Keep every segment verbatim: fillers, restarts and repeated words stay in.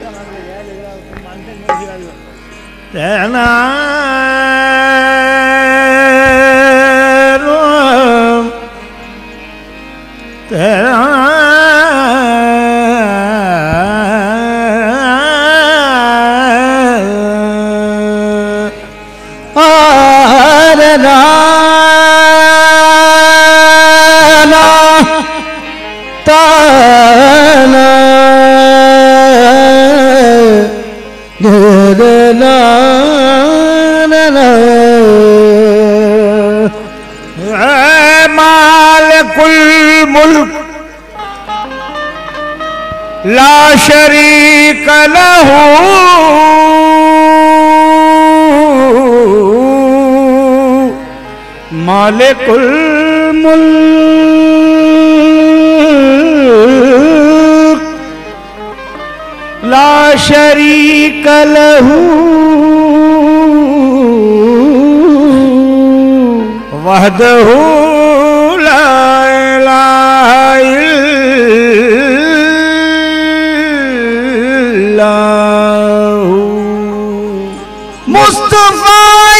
तेना तेरा मालिकुल मुल्क ला शरीक लहू मालिकुल मुल्क ला शरीक लहू वहदहू ला इलाहा इल्लल्लाहु मुस्तफा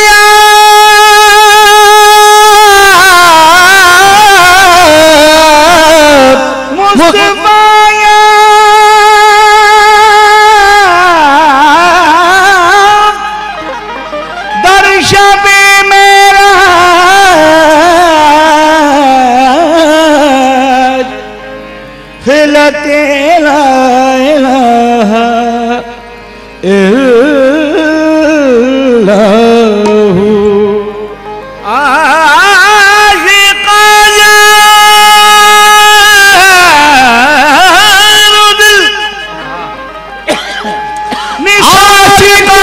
मुस्तफा दर्शबे मेरा खिलते ला इलाहा इल्लल्लाहु आशिका जानो दिल आशिका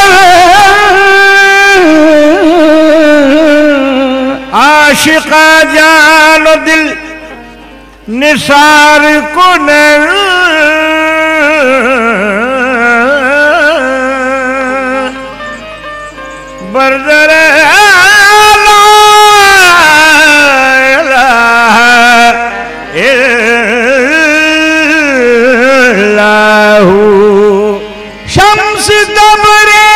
आशिका जानो दिल निसार कुनर बरदर ला इलाहा इल्लल्लाहु शम्स दबरे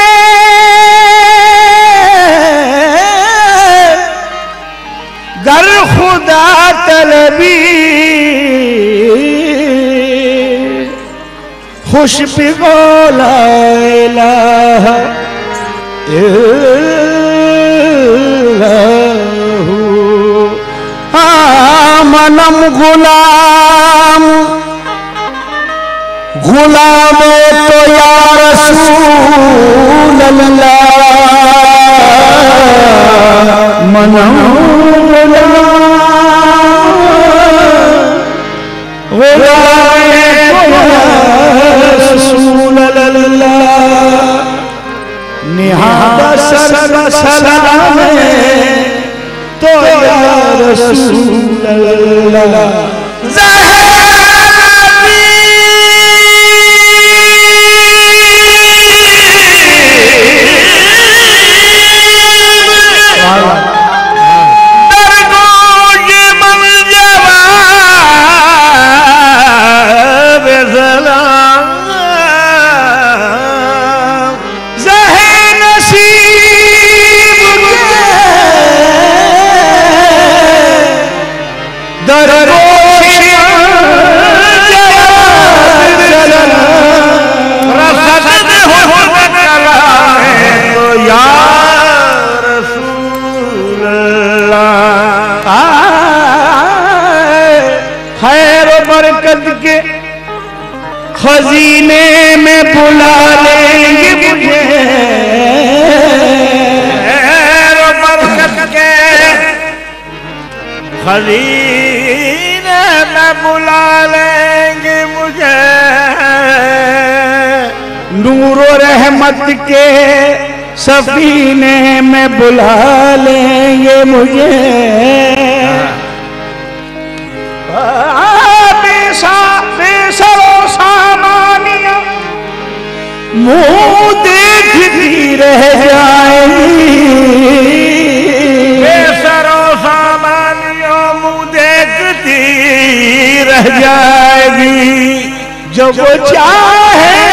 गर खुदा तलबी खुश पिघोला इलाहा इल्लल्लाहु मनम गुलाम गुलाम तो या रसूल अल्लाह मनम निहादा सर सलाम तो या रसूल अल्लाह के खजीने में बुला लेंगे मुझे बरकत के खजीने में बुला लेंगे मुझे नूर रहमत के सफीने में बुला लेंगे मुझे बेसरो सामानिया मुँह देखती रह जाएगी बेसरो सामानिया मुँह देखती रह जाएगी जो वो चाहे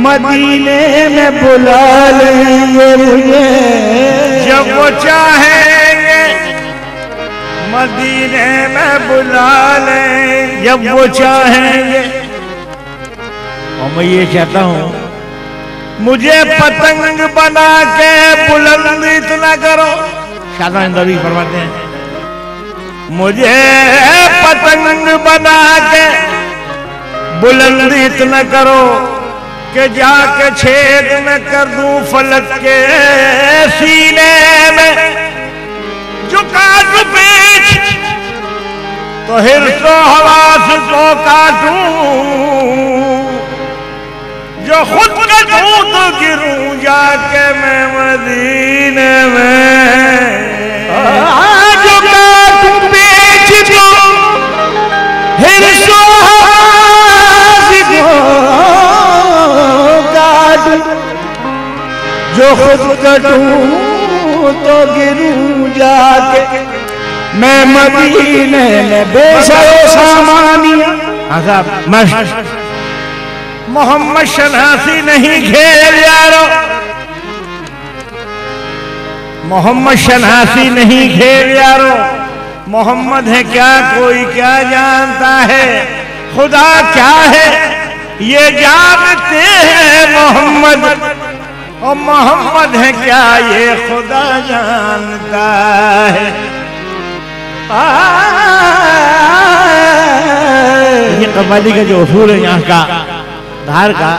मदीने में बुला लेंगे मुझे, जब वो चाहेंगे मदीने में बुला लें, जब वो चाहेंगे। और मैं ये चाहता हूँ मुझे पतंग बना के बुलंद इतना करो, शादा इंदौरी फरमाते हैं, मुझे पतंग बना के बुलंद इतना करो कि जाके छेद में कर दूं फलक के सीने में, जो काटू पीछ तो हिर्सो हवास को काटूं, जो खुद कटूं तो गिरूं जाके मैं मदीने में, जो काटू पीछ तो हिर्सो हवास को काटूं, जो खुद कटूं तो गिरूं जाके मैं मदीने में बेसरो सामानिया। हाँ साहब, मोहम्मद शनासी नहीं खेल यारो, मोहम्मद शनासी नहीं खेल यारो, मोहम्मद है क्या कोई क्या जानता है, खुदा क्या है ये जानते हैं मोहम्मद, और मोहम्मद है क्या ये खुदा जानता है। ये कव्वाली का जो उसूल है यहाँ का धार का,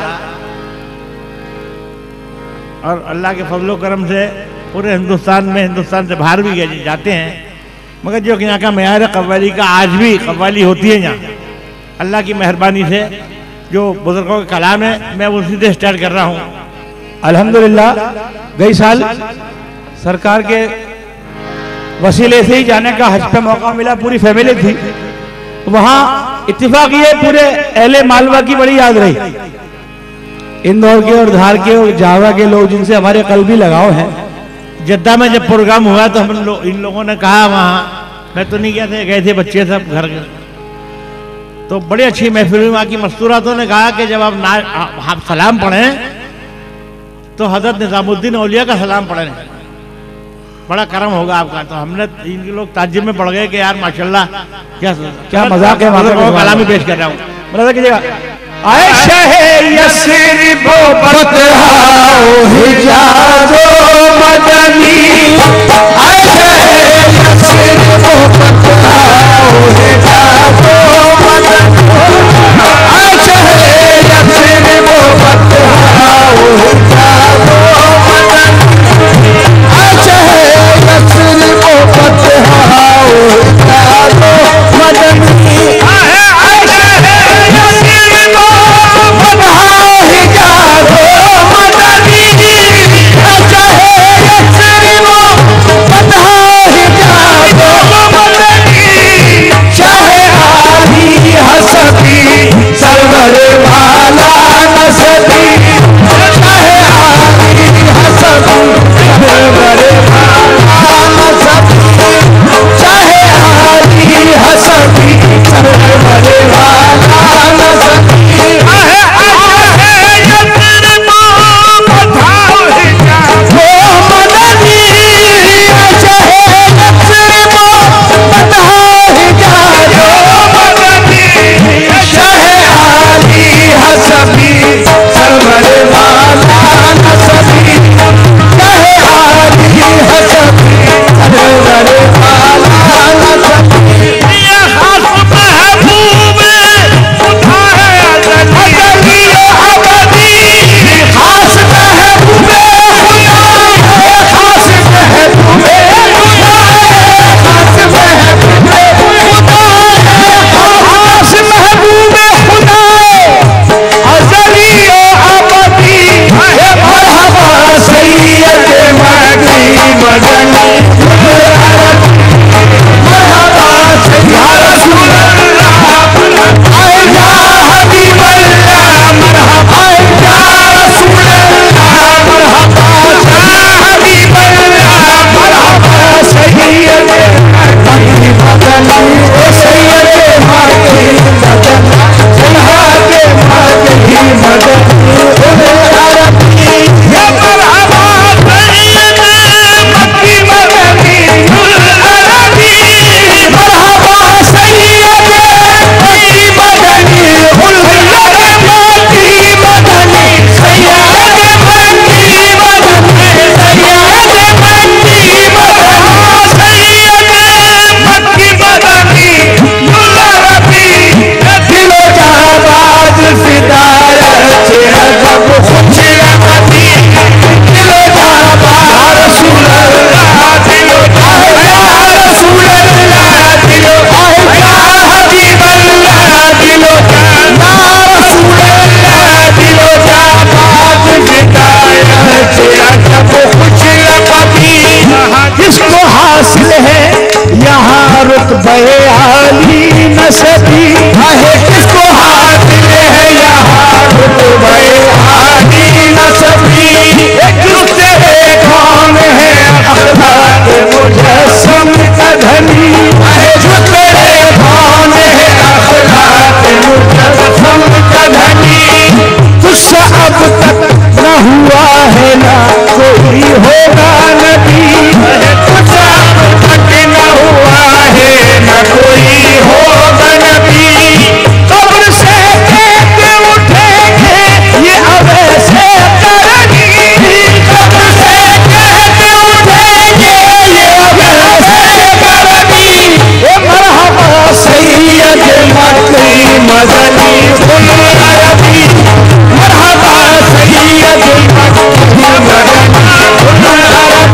और अल्लाह के फजलो करम से पूरे हिंदुस्तान में, हिंदुस्तान से बाहर भी गए जाते हैं, मगर जो यहाँ का मेयार कव्वाली का आज भी कव्वाली होती है यहाँ, अल्लाह की मेहरबानी से जो बुजुर्गों का कलाम है मैं उसी से स्टार्ट कर रहा हूँ। अल्हम्दुलिल्लाह गई साल सरकार के वसीले से ही जाने का हज पे मौका मिला, पूरी फैमिली थी वहाँ, इत्तेफाक ये पूरे अहले मालवा की बड़ी याद रही, इंदौर के और धार के और जावा के लोग जिनसे हमारे कल्बी लगाव है। जद्दा में जब प्रोग्राम हुआ तो हम लो, इन लोगों ने कहा, वहाँ मैं तो नहीं गया थे, गए थे बच्चे सब घर, तो बड़ी अच्छी महफिल हुई। वहाँ की मस्तूरातों ने कहा कि जब आप ना आप सलाम पढ़ें तो हजरत निजामुद्दीन औलिया का सलाम पढ़ें, बड़ा करम होगा आपका। तो हमने इनके लोग ताज्जुब में पड़ गए कि यार माशाल्लाह क्या क्या मजाक है, कलाम ही पेश कर रहा हूँ। मतलब कीजिएगा, आए शहर यस्रिब बतहाओ हिजाज़ो मदनी, आए शहर यस्रिब बतहाओ हिजाज़ो मदनी, आए शहर यस्रिब बतहाओ हिजाज़ो मदनी, आए शहर यस्रिब बतहाओ हिजाज़ो मदनी, पता हासिल है यहाँ रुतबे आली नसबी, है किसको हासिल है यहाँ रुतबे आली नसबी। तेरे कौन है अखलाक मुजस्सम का धनी, है जो तेरे कौन है अखलाक मुजस्सम का धनी। तुझसे अब तक न हुआ है ना कोई होगा नबी, तुझसे अब तक न हुआ है न कोई होगा नबी। कब्र से कहते उठेंगे ये अब ऐसे करनी, कब्र से कहते उठेंगे ये अब ऐसे करनी। ये मरहबा सैयद मक्की मदनी कुल अरबी, मरहबा सैयद मक्की मदनी कुल अरबी।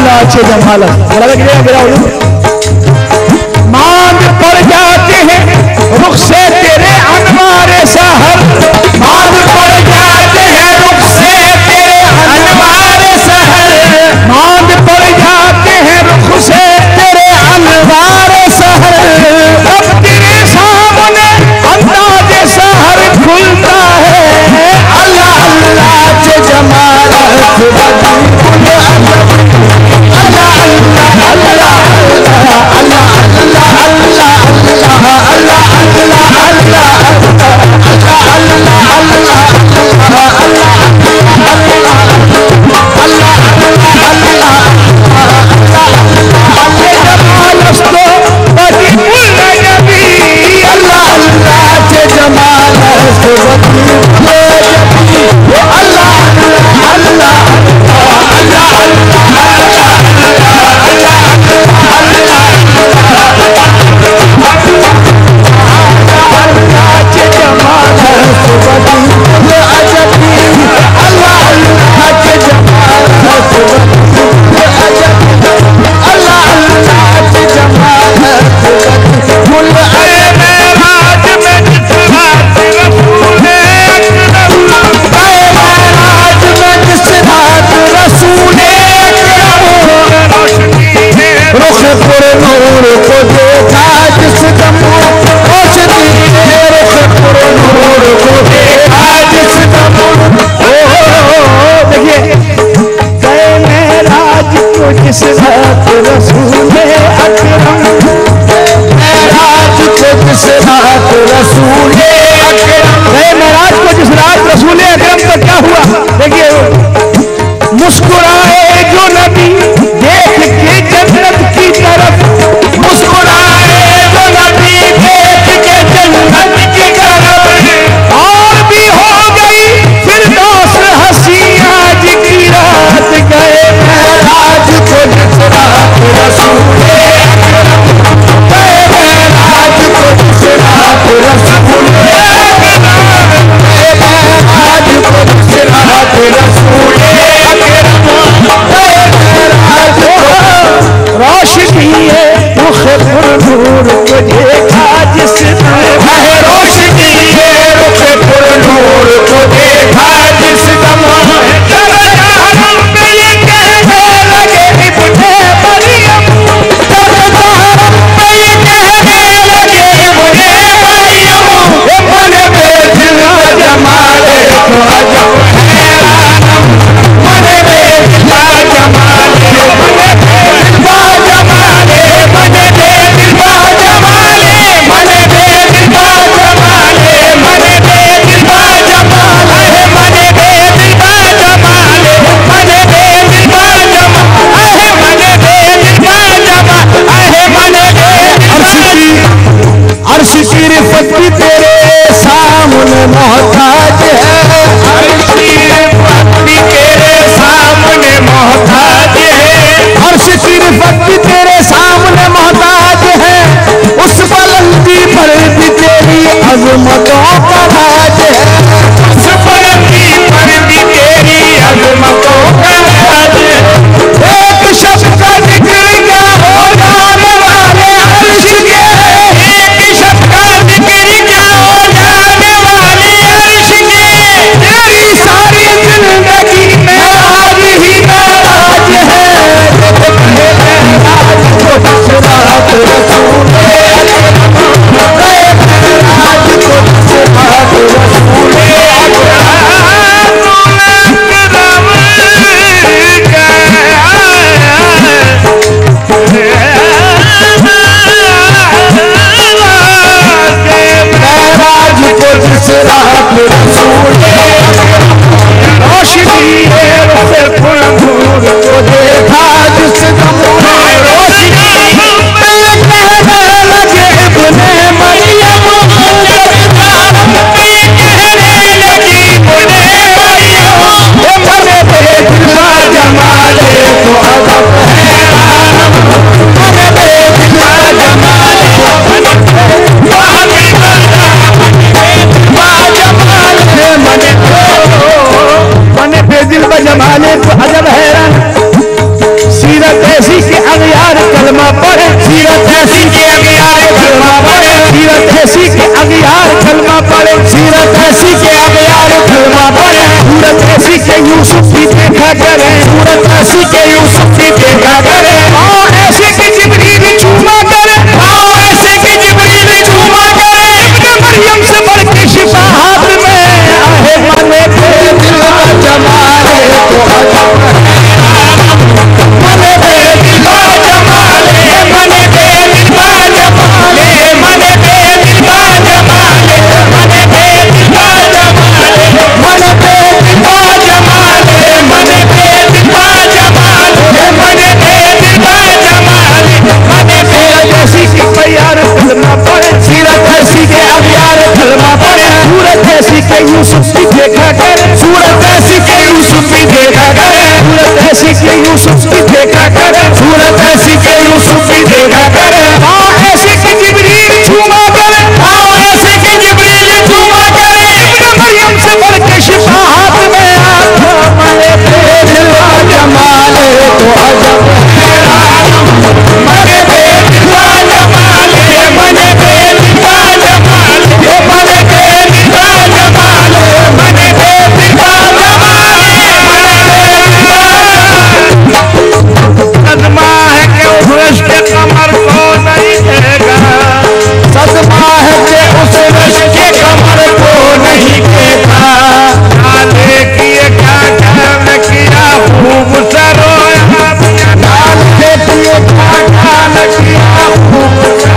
अल्लाह से जमालत। मांद पड़ जाते हैं रुख से तेरे अनवार सहर, मांद पड़ जाते हैं रुख से तेरे अनवार सहर, मांद पड़ जाते हैं रुख से तेरे अनवार सहर। अब तेरे सामने अंदाज सहर खुलता है, अल्लाह अल्लाह से जमालत बदी जिस रात रसूले अकरम, मेराज को जिस रात रसूले अकरम, मेराज को जिस रात रसूले अकरम का क्या हुआ? देखिए मुस्कुराए जो नबी देख के जन्नत की तरफ, मुस्कुराए जो नबी देख के जन्नत की तरफ, और भी हो गई फिरदौस हंसी आज की रात गए मेराज को जिस रात रसूले अकरम, गए मेराज को जिस रात रसूले अकरम, गए मेराज को जिस रात रसूले अकरम, गए मेराज को रोशनी है रुख पर नूर को देखा जिसने, है रोशनी है रुख पर नूर को देखा जिस दम, दरदारम पे ये कहने लगे मुझे मरियम, दरदारम पे ये कहने लगे मुझे मरियम, ये मन में दिल जमाले को अजब हैरानम, मन में दिल जमाले, मन में दिल जमाले, मन में दिल जमाले, मन में दिल जमाले, मन में दिल जमाले, मन में दिल जमाले, मन में दिल जमाले, मन में दिल जमाले, मन में अर्श की रिफत की तेरे सामने मोहताज है, अर्श की रिफत की तेरे सामने मोहताज है, अर्श की रिफत की तेरे सामने मोहताज है, उस बुलंदी पर भी तेरी अजमतों का राज है, उस बुलंदी पर भी तेरी अजमतों का राज है। एक शब्द का जिक्र क्या हो जाने वाले अर्श के, एक शब्द का जिक्र क्या हो जाने वाले अर्श के, देखा करे, सूरत ऐसी के यूसुफ की देखा करे, पाँव ऐसे कि जिब्रील चूमा करे, पाँव ऐसे कि जिब्रील चूमा करे, इब्न मरियम से बढ़ के शिफा हाथ में आहे, मने पे दिल का जमाल है तो अजब है, मने पे दिल का जमाल है, मने पे दिल का जमाल है, मने पे दिल का जमाल है, मने पे दिल का जमाल है, मने पे दिल का जमाल है, मने पे दिल का जमाल है, मने पे दिल का जमाल है, मने पे ऐसी की प्यार कलमा पढ़े, सीरत ऐसी के अखियार कलमा पढ़े, सूरत ऐसी के यूसुफ की देखा करे, सूरत ऐसी के यूसुफ की देखा करे, सूरत ऐसी के यूसुफ की देखा करे, सूरत ऐसी के यूसुफ की देखा करे, पाँव ऐसे के जिब्रील चूमा करे, पाँव ऐसे के जिब्रील चूमा करे, इब्न मरियम से बढ़ के शिफा हाथ में आता, मने पे दिल का जमाल है तो अजब है आलम, मने पे दिल का जमाल है, मने पे दिल का जमाल है, मने पे दिल का जमाल है, मने पे दिल का जमाल है, मने पे दिल का सदमा है कि उस के कमर को नहीं देगा, सदमा है कि उस रश के कमर को नहीं देखा, नाले किए क्या काम किया खूब सरोया, लाल के दिए घाटा न किया खूब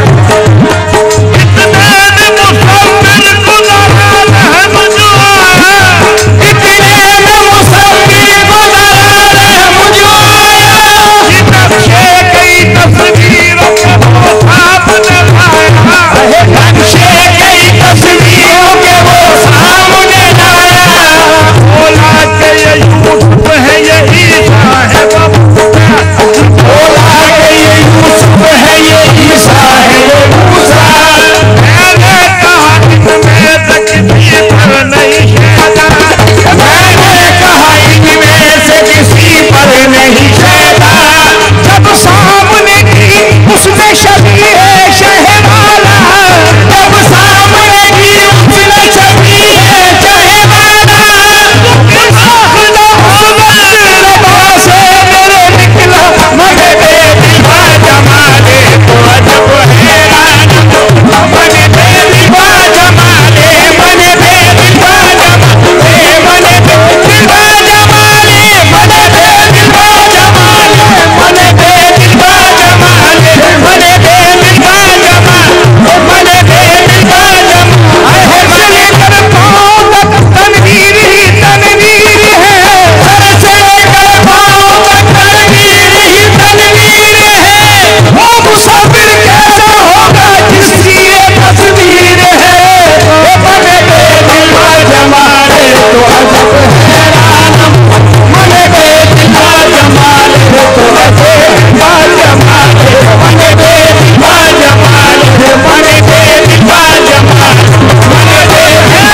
इतने में मुसम्मिल गुज़रान है मुझे, इतने में मुसम्मिल गुज़रान है मुझे, नक्शे कई तस्वीरों के वो सामने लाया, नक्शे कई तस्वीरों के वो सामने लाया, बोला कि ये यूसुफ है ये ईसा है बबूता, बोला कि ये यूसुफ है ये ईसा है ये मूसा, मैंने कहा इनमें से किसी पर नहीं शैदा, मैंने कहा इनमें से किसी पर नहीं शैदा, जब सामने की उसने शबीह शहवाला, जब सामने की उसने शबीह शहवाला, आखना उसने रबा से मेरे निकला, मने पे दिल का जमाल है तो अजब है आलम, मने पे दिल का जमाल है, मने पे दिल का जमाल है, मने पे दिल का जमाल है, मने पे दिल का जमाल है, मने पे दिल का जमाल है, मने पे दिल का जमाल, मने पे दिल का जमाल है, से लेकर पाँव तक तनवीर ही तनवीर है, सर से लेकर पाँव तक तनवीर ही तनवीर है, वो मुसाफिर कैसा होगा जिसकी ये तस्वीर है, मने पे दिल का जमाल है तो अजब है आलम, मने पे दिल का जमाल है तो अजब का जमाल है, मने पे दिल का जमाल है, मने पे दिल का जमाल, मने पे दिल का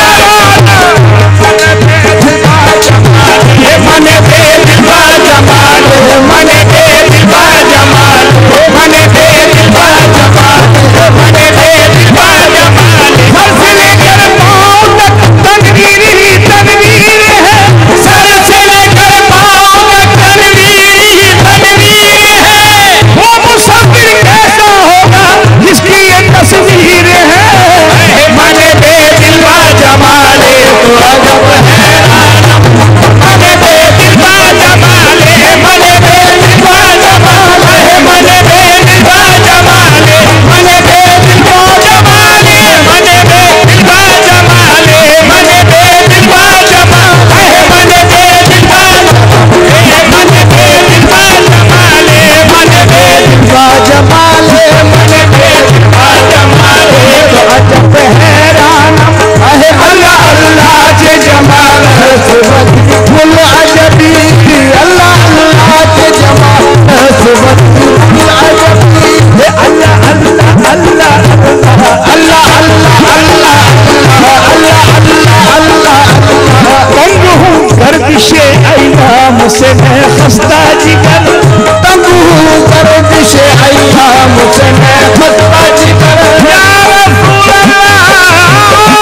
जमाल है, मने पे दिल का जमाल है, मने पे दिल का जमाल है, मने पे दिल का जमाल है, मने पे दिल का जमाल है, सर से लेकर पाँव तक तनवीर ही तनवीर है, सर से लेकर पाँव तक तनवीर ही तनवीर है, वो मुसाफिर कैसा होगा जिसकी ये तस्वीर है, मने पे दिल का जमाल है तो अजब है आलम, मने पे दिल का जमाल है, मने पे दिल का जमाल है, मने पे दिल का जमाल है, मने पे दिल का जमाल है, मने पे दिल का जमाल है, मने पे दिल का जमाल है, मने पे दिल का मने पे दिल का जमाल है, मने पे दिल का जमाल है, मने पे दिल का जमाल है तो अजब हैरानम है, अल्लाह अल्लाह के जमाल है सुबह फुल अजबी, अल्लाह अल्लाह के जमाल है सुबह फुल अजबी, अल्लाह अल्लाह अल्लाह अल्लाह अल्लाह अल्लाह अल्लाह अल्लाह तंग हूँ गर्दिशे अय्याम से मैं खस्ता जिगर, तंग हूँ गर्दिशे अय्याम से मैं खस्ता जिगर, या रसूल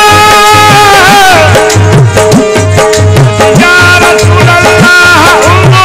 अल्लाह, या रसूल अल्लाह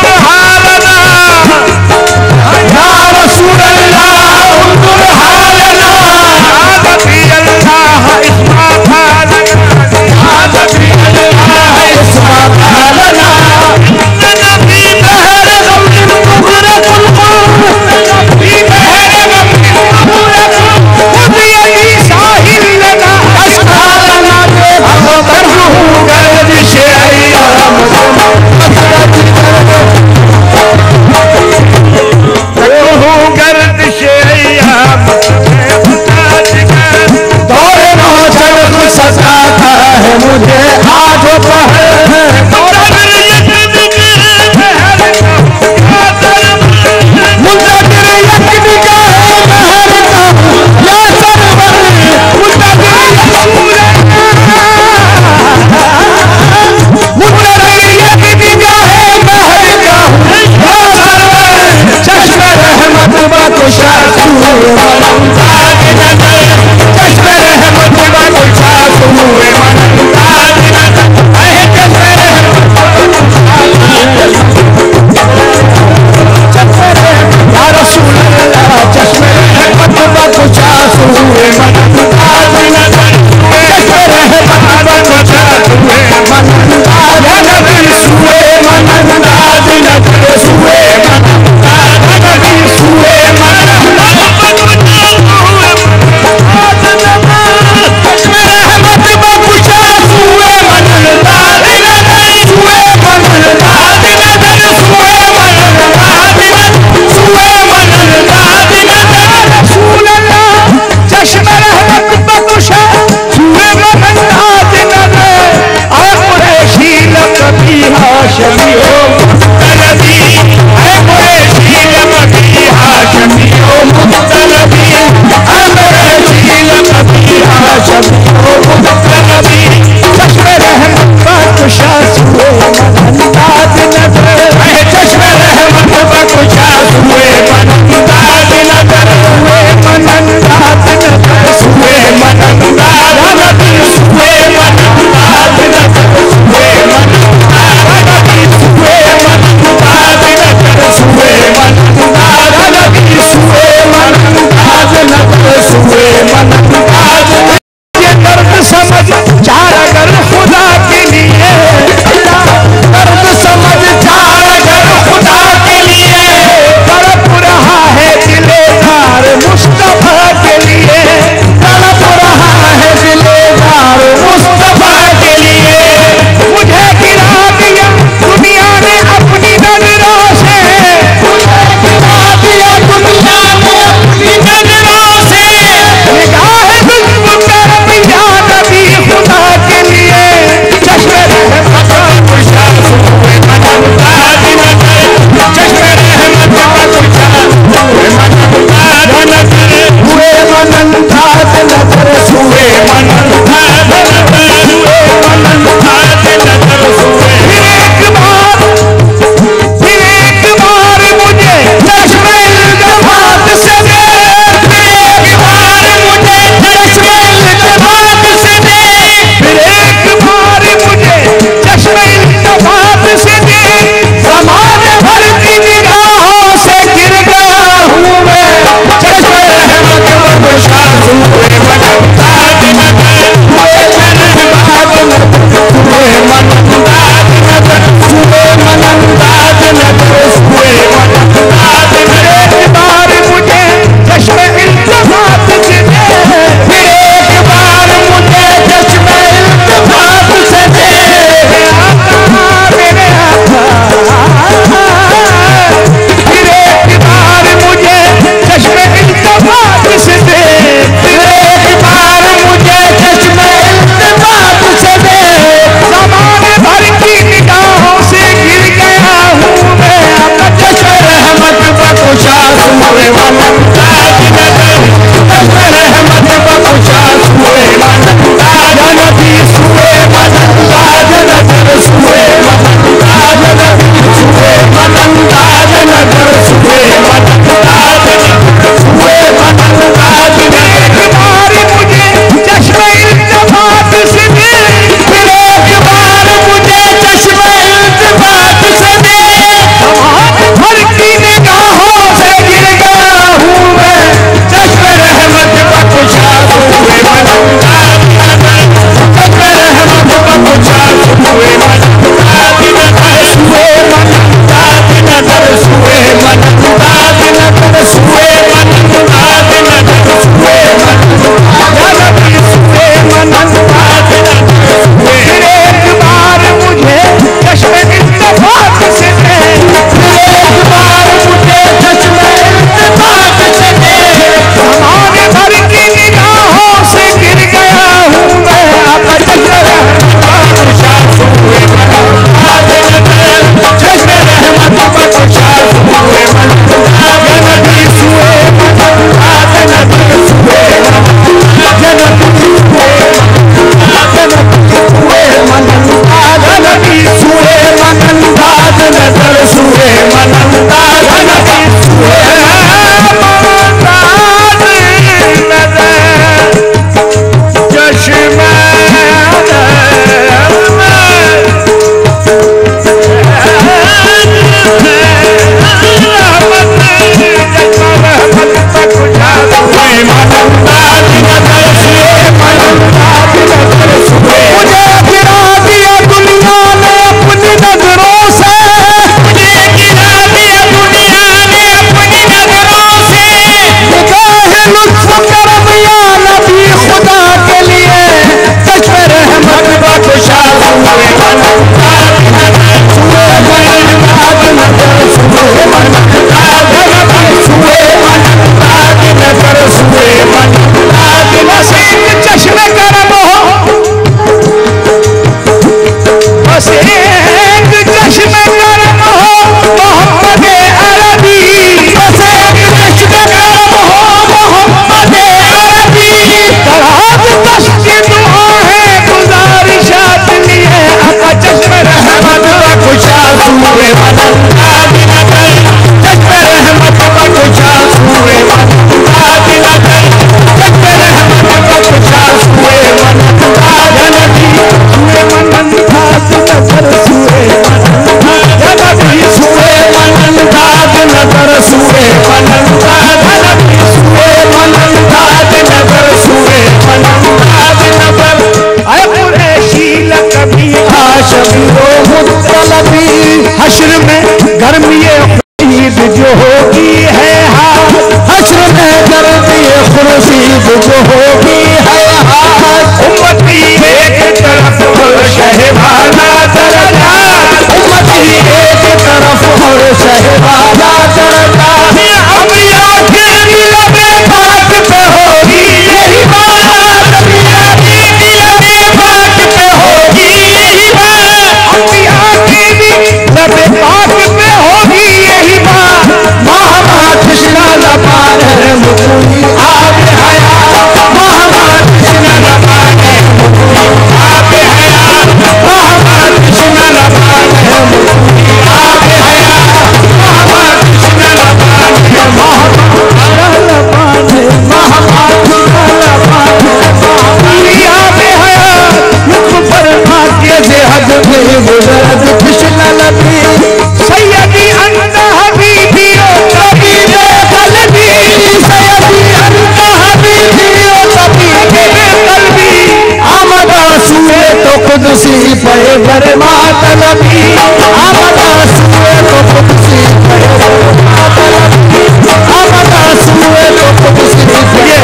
कर्म ये खुर्शीद जो होगी है हाथ, हश्र में कर्म ये खुर्शीद जो होगी है हाथ। उम्मती एक तरफ और शहवाला दरजात, उम्मती एक तरफ और शहवाला दरजात। अंबिया के लबे पाक पे होगी यही बात, अंबिया के लबे पाक पे होगी यही बात, अंबिया के लबे पाक पे होगी यही बात। महामा कृष्णा लबान है मुकुई आब हयात, महामा कृष्णा लबान है मुकुई आब हयात, महामा कृष्णा लबान है मुकुई आब हयात, महामा कृष्णा लबान है महामा लबान है महामा कृष्णा लबान है मुकुई आब हयात। मुख पर नाट्य से हद में गुजरत कृष्ण लबी, सैयदी अंता हबीबी ओ तबीबे कल्बी, सैयदी अंता हबीबी ओ तबीबे कल्बी। आमदा सुए तो कुदसी पैगर मातलबी, आमदा सुए तो कुदसी पैगर मातलबी, आमदा सुए तो कुदसी पैगर।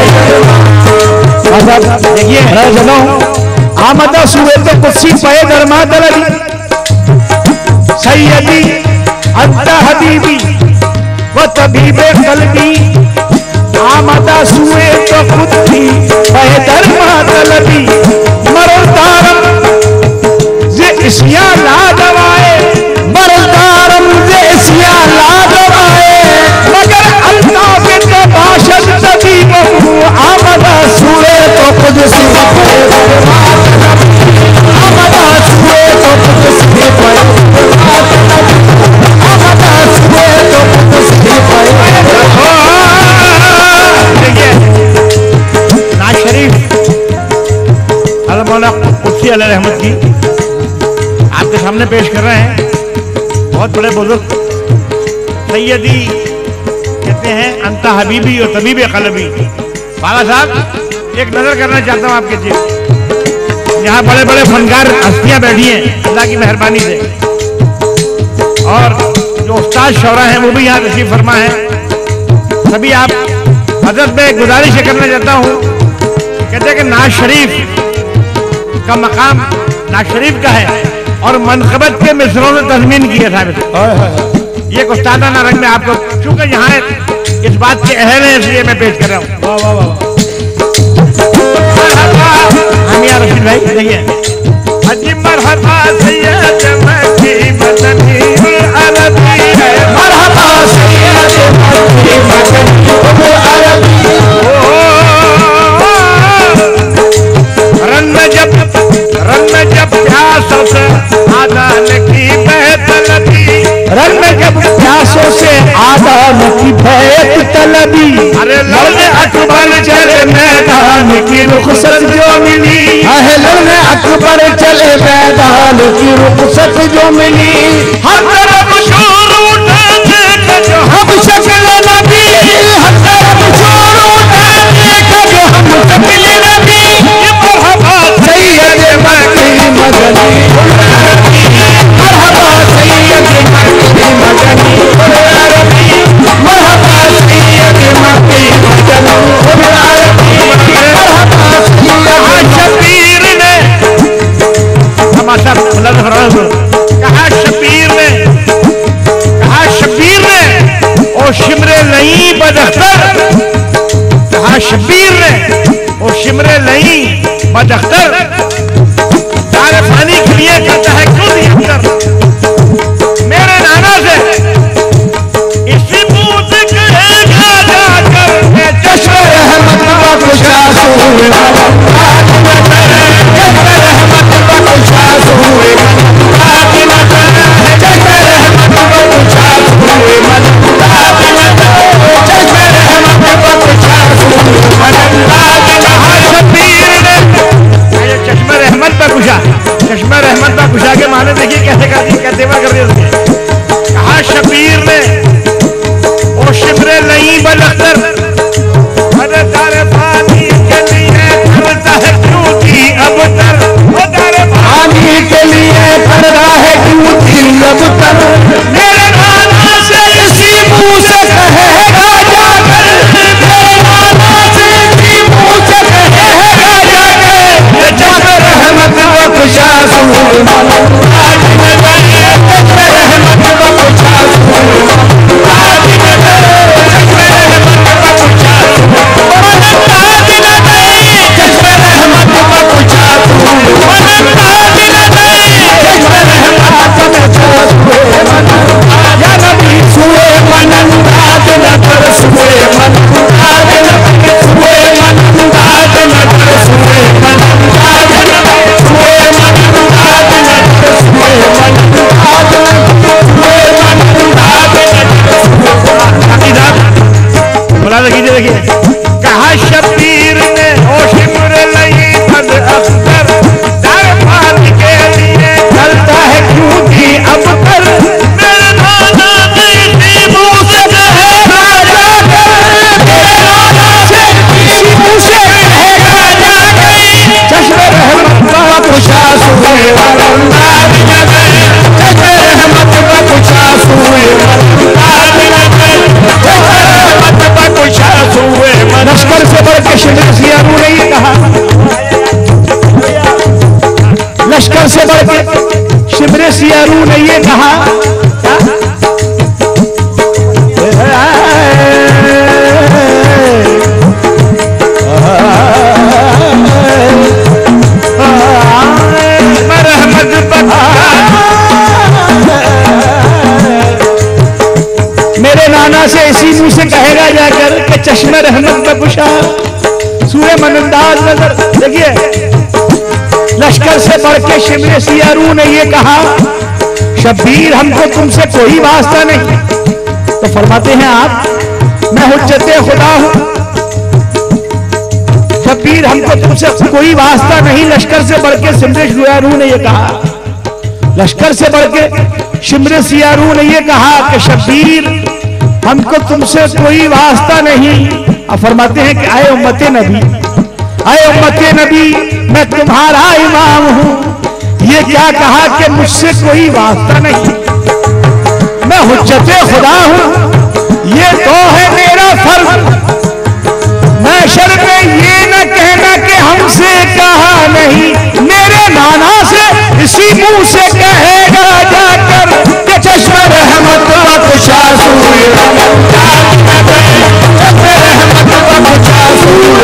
देखिए जनों, आमदा सुए तो कुदसी पैगर मातलबी, सैयदी अंता हबीबी व तबीबे कल्बी। आमदा सुए तो कुदसी पैगर मातलबी, मरदारम जे इसिया ला दवाए, मरदारम जे इसिया ला दवाए, मगर अल्ताफ के बाशद तबीब आमदा सुए तो कुदसी पैगर मातलबी, आमदा सुए तो कुदसी पैगर मातलबी, आमदा सुए तो कुदसी पैगर। देखिए नाज शरीफ अल्लाह मौला कुर्सी अल्लाह रहमत की आपके सामने पेश कर रहे हैं। बहुत बड़े बुजुर्ग सैयदी कहते हैं अंता हबीबी और तबीबे कल्बी। बाबा साहब एक नजर करना चाहता हूँ आपके चीज, यहाँ बड़े बड़े फनकार हस्तियां बैठी हैं अल्लाह की मेहरबानी से, और जो उस्ताद शौरा हैं वो भी यहाँ तशरीफ फरमा है। सभी आप हजरत में गुजारिश करना चाहता हूँ, कहते हैं कि नाज शरीफ का मकाम नाज शरीफ का है और मनकबत के मिसरों ने तजमीन की है साहब। ये उस्तादाना रंग में आपको, चूंकि यहाँ इस बात के अहल है इसलिए मैं पेश कर रहा हूँ। हामिया रशीद भाई देखिए, अजी मरहबा सैयद मक्की मदनी अरबी है, मरहबा सैयद मक्की मदनी अरबी। रन में जब रन में जब प्यासों से आदान की बेतलबी, रन में जब प्यासों से आदान की बेतलबी। अरे लौने अकबर चले मैदान की रुखसत जो मिली, अहलन अकबर चले मैदान की रुखसत जो मिली। हर तरफ शोर उठाने का जो हम शक्ल नबी, हर तरफ शोर उठाने का जो हम शक्ल नबी। मरहबा सैयद मक्की मदनी अरबी, मरहबा सैयद मक्की मदनी अरबी, मरहबा सैयद मक्की मदनी अरबी, मरहबा सैयद। शबीर ने कहा, शबीर ने कहा, शबीर ने ओ शिमरे लई बदख्तर, कहा शबीर ने ओ शिमरे लई बदख्तर, सारे पानी के लिए कहता है क्यों नहीं अंदर मेरे नाना से इसी बूत कहेगा जाकर मैं चश्म रहमत बख्शा सूए चश्म रहमत बख्शा सूए चश्म रहमत बख्शा सूए चश्म रहमत बख्शा शबीर ने चश्मा रहमत पर पूछा, चश्मा रहमत पर पूछा के माने देखिए कैसे कर दी, कैसे कर रही उसने। कहा शबीर ने ओ शिमरे लई बलख्तर, अरे तारे पानी के लिए करता है क्यों थी अब तर, वो तारे पानी के लिए कर रहा है क्यों थी अब तर। मेरे नाना शिमरे सियारू ने ये कहा, मेरे नाना से इसी मुंह से कहेगा जाकर कि चश्मे रहमत का पुशा। सूरे मनंदाज नजर देखिए, लश्कर से बढ़ के शिमरे सियारू ने ये कहा, शब्बीर हमको तुमसे कोई वास्ता नहीं। तो फरमाते हैं आप, मैं हुज्जते खुदा हूं, शब्बीर हमको तुमसे कोई वास्ता नहीं। लश्कर से बढ़ के शिमरे सियारू ने ये कहा, लश्कर से बढ़ के शिमरे सियारू ने ये कहा कि शब्बीर हमको तुमसे कोई वास्ता नहीं। अब फरमाते हैं कि आए उम्मते नबी, आए उम्मते नबी, मैं तुम्हारा इमाम हूं। ये क्या कहा कि मुझसे कोई वास्ता नहीं, मैं हुज्जते खुदा हूं, ये तो है मेरा फर्ज। महशर में ये न कहना कि हमसे कहा नहीं, मेरे नाना से इसी मुंह से कहेगा जाकर कि चश्मे रहमत बख्शा सूए चश्मे रहमत बख्शा सूए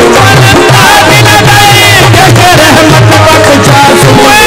चश्मे रहमत बख्शा सूए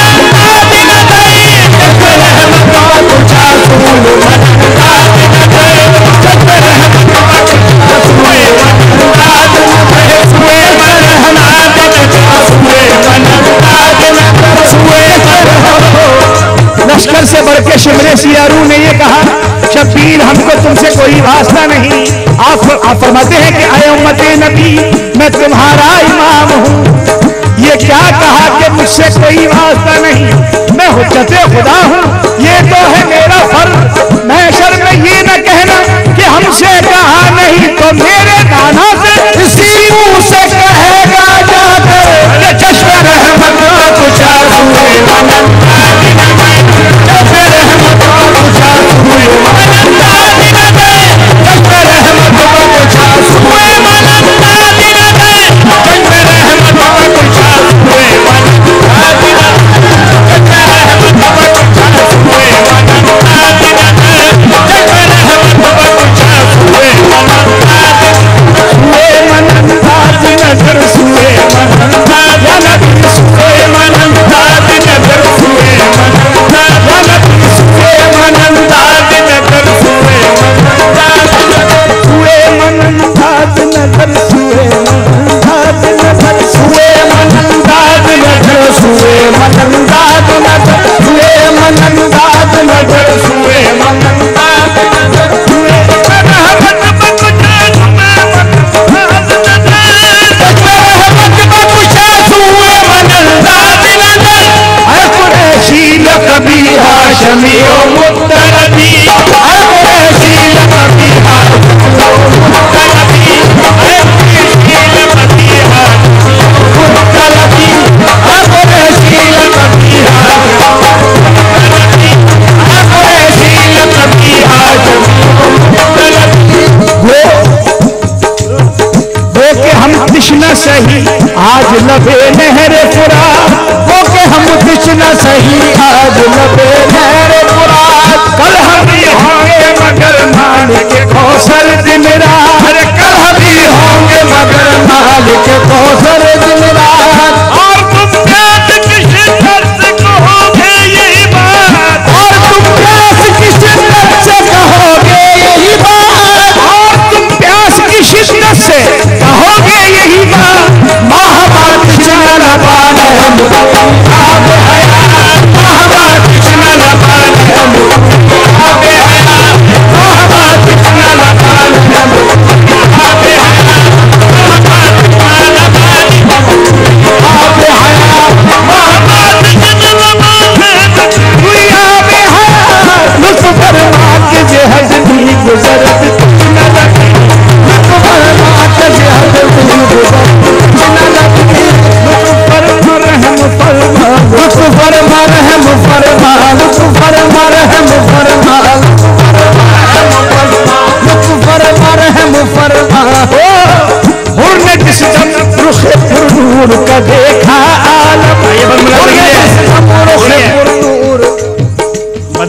लश्कर से बढ़ के शिमरे सियारू ने ये कहा, शब्बीर हमको तुमसे कोई वास्ता नहीं। आप आप फरमाते हैं कि आए उम्मते नबी, मैं तुम्हारा इमाम हूं। ये क्या कहा कि मुझसे कोई वास्ता नहीं, मैं हुज्जते खुदा हूं, ये तो है मेरा फर्ज। महशर में ये न कहना कि हमसे कहा नहीं, तो मेरे नाना से इसी मुंह से कहेगा जाकर कि चश्मे रहमत बख्शा सूए सही आज लबे नहर पुरा, हो के हम कुछ न सही आज लबे नहर पुरा।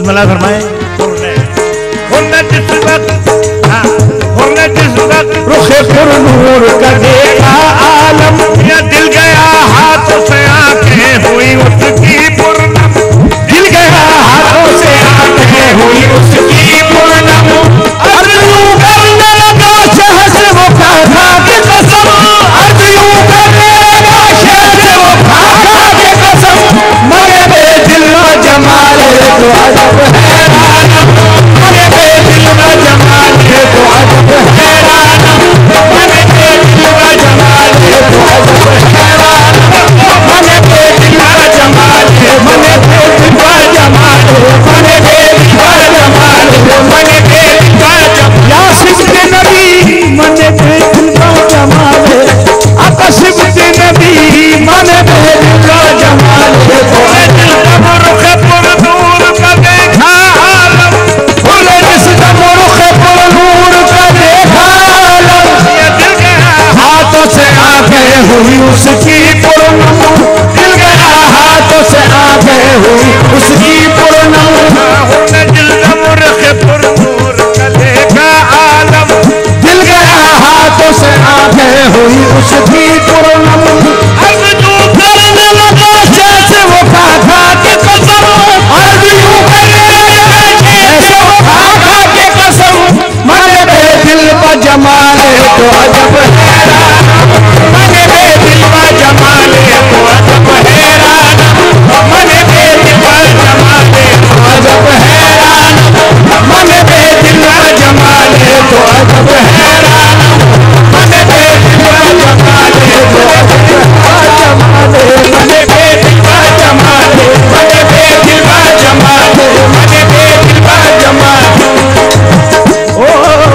बिस्मिल्लाह फरमाए। हुर्ने जिस वक्त हाँ हुर्ने जिस वक्त रुखे पुरनूर का देखा आलम, या दिल गया हाथों से आंखें हुई उसकी पूर्णम, दिल गया हाथों से आंखें हुई उसकी पूर्णम। अर्ज यूं करने लगा शह से वो खा खा के कसम, अर्ज यूं करने लगा शह से वो खा खा के कसम। मरे बेदिल व जमाल तो अजब हैरान, मरे बेदिल व जमाल तो अजब हैरान, मरे बेदिल व जमाल तो अजब हैरान, मरे बेदिल व जमाल, मरे बेदिल व जमाल, मरे बेदिल व जमाल, मरे बेदिल व जमाल। या सिबते नबी मने बेदिल व जमाल, अकसिब के नबी मने बेदिल व जमाल। रुखे पुरनूर का देखा आलम, बोले जिस दमुर्ख पुरनूर का देखा आलम, या दिल गया हाथों से आंखें हुई उसकी पूर्णम, दिल गया हाथों से आंखें हुई उसकी पूर्णम। हुर्ने जिस रुखे पुरनूर का देखा आलम, दिल गया हाथों से आंखें हुई उसकी पूर्णम। अर्ज यूं करने लगा शह से वो खा खा के कसम, अर्ज यूं करने लगा शह से वो खा खा के कसम। मने बेदिल व जमाल तो अजब हैरान, मने बेदिल व जमाल तो अजब हैरान, मने बेदिल व जमाल तो अजब हैरान, मने बेदिल व जमाल तो अजब हैरान, मने बेदिल व जमाल तो अजब जमाल, मने बेदिल व जमाल, मने बेदिल व जमाल, मने बेदिल व जमाल। ओ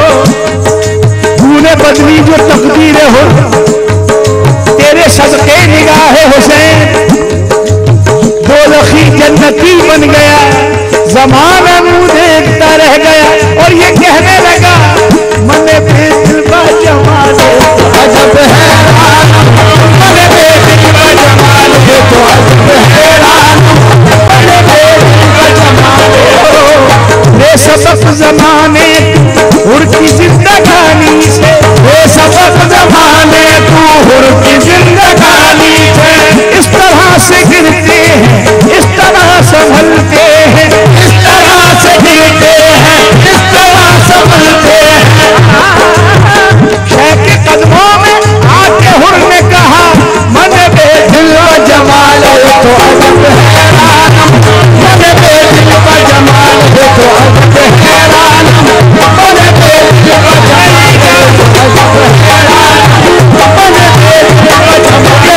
तूने बदली जो तकदीर हो, तेरे सदके निगाहे हुसैन दो लखी जन्नती बन गया, जमाना मुंह देखता रह गया और ये कहने लगा मने बेदिल व जमाल तो अजब हैरान, मने बेदिल व जमाल तो अजब हैरान, मने बेदिल व जमाल। रे सबक जमाने हुर की जिंदगानी से, रे सबक जमाने तू हुर की जिंदगानी से। इस तरह से गिरते हैं, इस तरह संभलते हैं, इस तरह से गिरते हैं, इस तरह संभलते हैं। शह के कदमों में आके हुर ने कहा मने बेदिल व जमाल तो अजब हैरान, मने बेदिल व जमाल तो अजब हैरान, मने बेदिल व जमाल तो अजब हैरान, मने बेदिल व जमाल।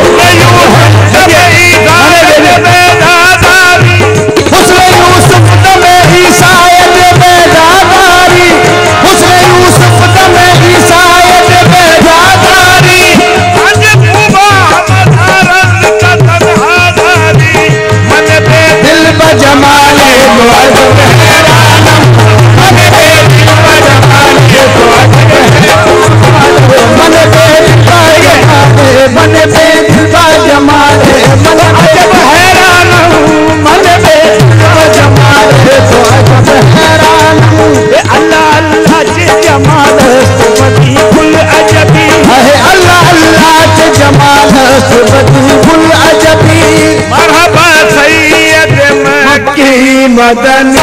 हुस्न यूसुफ दमे ईसायत बेदादारी, हुस्न यूसुफ दमे ईसायत बेदादारी। आज खूबा मधारन का तन्हादारी, मने दिल ब जमाल तो अजब हैरान, मने बेदिल व जमाल तो अजब हैरान, मने बेदिल व जमाल, मने बेदिल व जमाल, मने अजब हैरान, मने बेदिल व जमाल तो अजब हैरान। ए अल्लाह अल्लाह जे जमाल सुबती कुल अजबी, है अल्लाह अल्लाह जे जमाल सुबती कुल अजबी। मरहबा सैयद मक्की मदनी